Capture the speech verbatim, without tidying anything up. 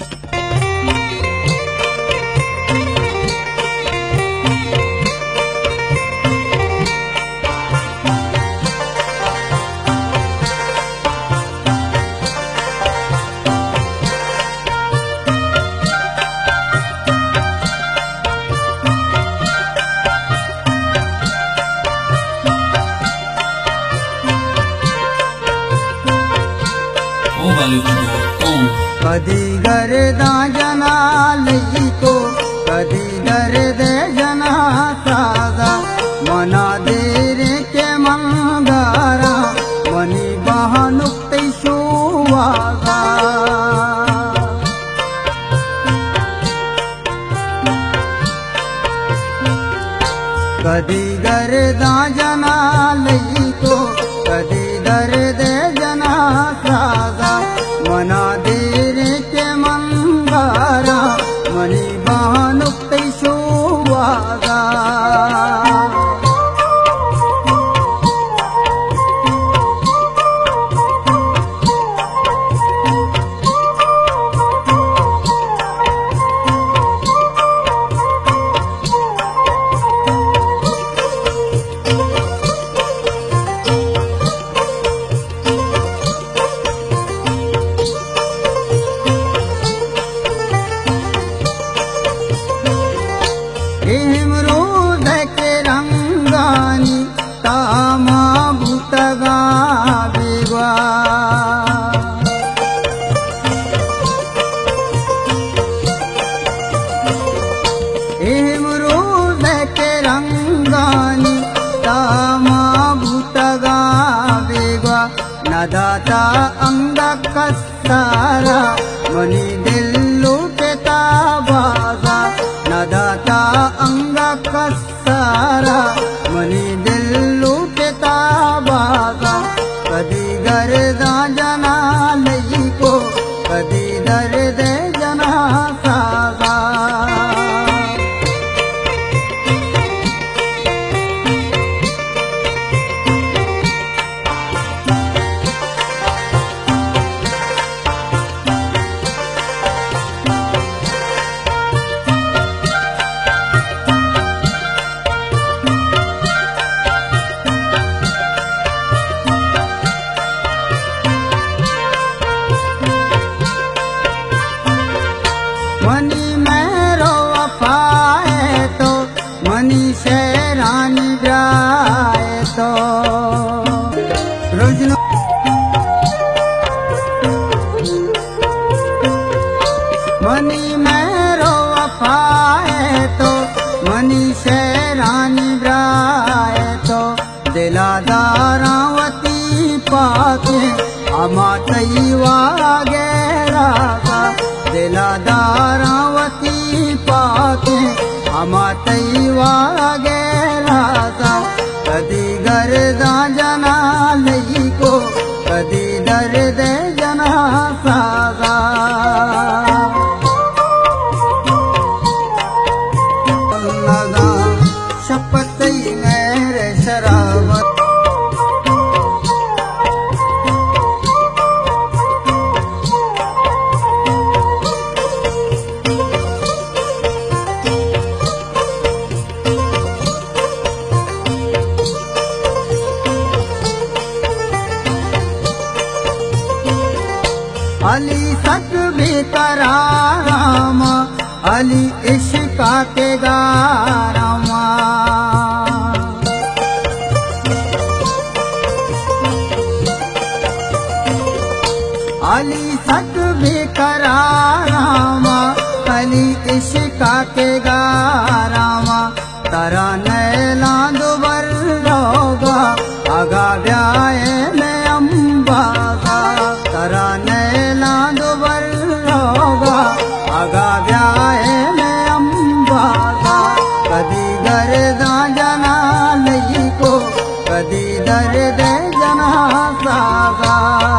कदी गर्दा जना लई को कदी दर्द जना साजा मना देर के मंगारा मनी बहनुक्ति शुवागा कदी गर्दा जना लई को कदी दर्द जना साजा मना देर के मंगारा मनी बहनुक्ति शुवागा इमरूद के रंगानी तामा भूतगा बेगवा इमरूद के रंगानी तामा भूतगा बेगवा नदाता अंग कसारा मनी दिल्लू के ताबाजा नदाता अंग कसारा मनी दिल्लू के ताबागा कदी गर्दा जना लई को कदी दर्द जना सागा मनी मेरो वफाए तो मनी शेरानी जाए तो रोजनो मनी मेरो वफाए तो मनी शेरानी जाए तो दिलादारावती पाके अमातई वागेरा दिलादारावती पाके अमातई वागेरा कदी गर्दा जना लई को कदी दर्द जना सागा लगा शपथई मेरे शरावत अली सक भी करामा अली इश्का के गारामा अली सक भी करामा अली इश्का के गारामा तरा नैला दुबर रोगा आगा ब्याए में अम्बागा तरा नैला दुबर रोगा आगा ब्याए में अम्बागा कदी गर्दा जना लई को कदी दर्द जना सागा